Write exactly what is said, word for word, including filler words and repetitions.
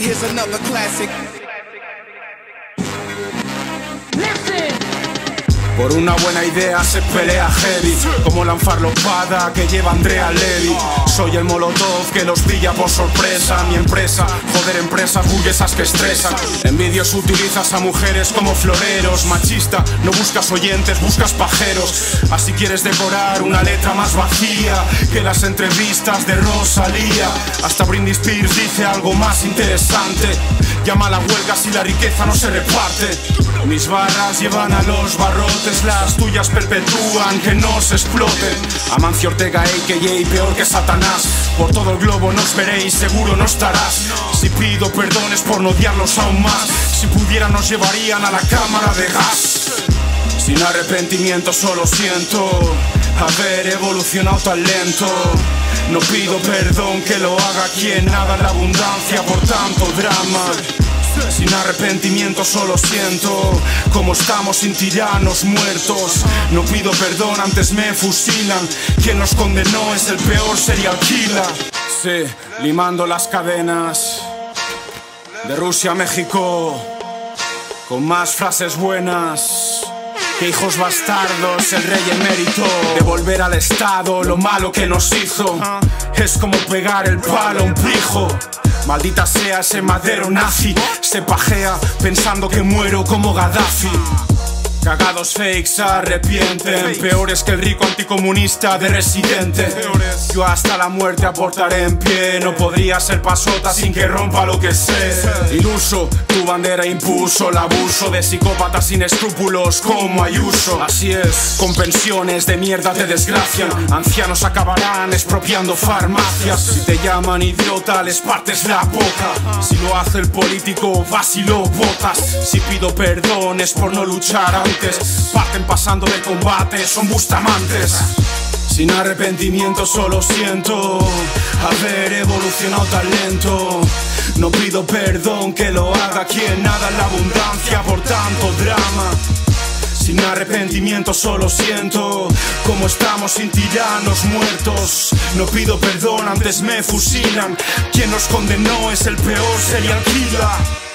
Here's another classic. Por una buena idea se pelea heavy, como la enfarlopada que lleva Andrea Levy. Soy el molotov que los pilla por sorpresa. Mi empresa, joder, empresas burguesas que estresan. Envidios utilizas a mujeres como floreros. Machista, no buscas oyentes, buscas pajeros. Así quieres decorar una letra más vacía que las entrevistas de Rosalía. Hasta Britney Spears dice algo más interesante: llama a la huelga si la riqueza no se reparte. Mis barras llevan a los barrotes, las tuyas perpetúan que no se exploten. Amancio Ortega, a k a peor que Satanás. Por todo el globo nos veréis, seguro no estarás. Si pido perdón es por no odiarlos aún más. Si pudieran nos llevarían a la cámara de gas. Sin arrepentimiento solo siento haber evolucionado tan lento. No pido perdón, que lo haga quien haga la abundancia por tanto drama. Sin arrepentimiento solo siento como estamos sin tiranos muertos. No pido perdón, antes me fusilan. Quien nos condenó es el peor serial killer. Sí, limando las cadenas de Rusia a México, con más frases buenas que hijos bastardos, el rey emérito. Devolver al Estado lo malo que nos hizo es como pegar el palo a un pijo. Maldita sea ese madero nazi, se pajea pensando que muero como Gaddafi. Cagados fakes se arrepienten, peores que el rico anticomunista de Residente. Yo hasta la muerte aportaré en pie, no podría ser pasota sin que rompa lo que sé. Iluso, tu bandera impuso el abuso de psicópatas sin escrúpulos como Ayuso. Así es, con pensiones de mierda te desgracian. Ancianos acabarán expropiando farmacias. Si te llaman idiota les partes la boca. Si lo hace el político vas y lo votas. Si pido perdón es por no luchar antes. Parten pasando del combate, son bustamantes. Sin arrepentimiento solo siento haber evolucionado tan lento. No pido perdón, que lo haga quien haga la abundancia por tanto drama. Sin arrepentimiento solo siento como estamos sin tiranos muertos. No pido perdón, antes me fusilan. Quien nos condenó es el peor serial killer.